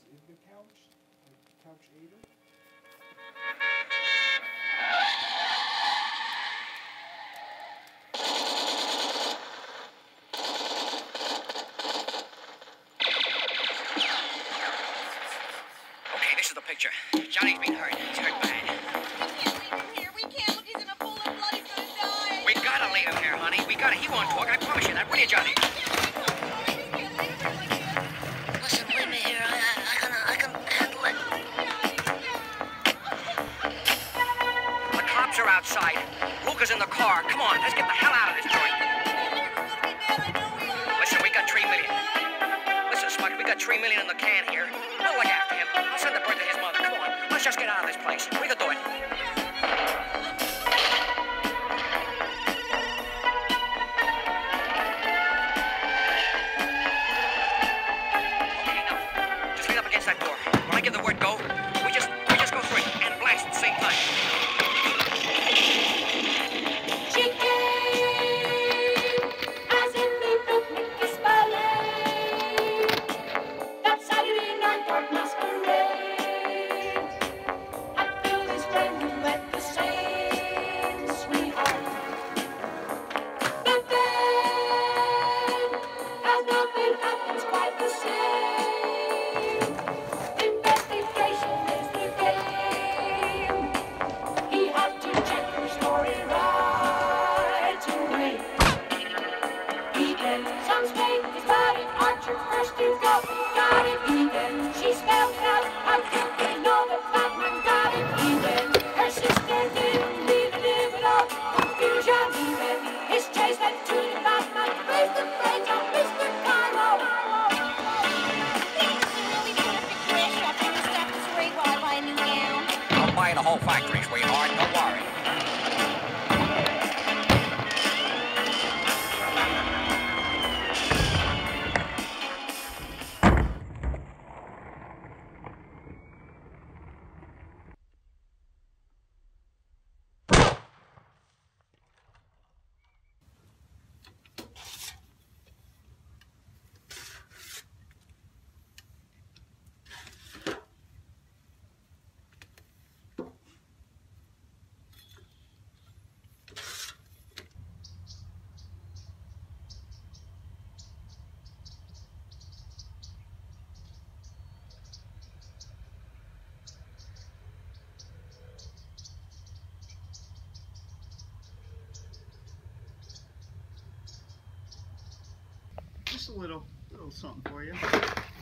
in the couch, like couch aider. Okay, this is the picture. Johnny's been hurt. He's hurt bad. We can't leave him here. We can't. Look, he's in a pool of blood. He's gonna die. We gotta leave him here, honey. We gotta. He won't talk. I promise you that. Will you, Johnny? Listen, leave me here. I can handle it. The cops are outside. Luca's in the car. Come on, let's get the hell out of this joint. Listen, we got $3 million. Listen, Smuck, we got $3 million in the can here. We'll look after him. I'll send the bird to his mother. Come on, let's just get out of this place. We can do it. Okay, now, just lean up against that door. When I give the word go, we just go through it and blast at the same time. Buy the whole factory, sweetheart. Don't worry. Just a little something for you.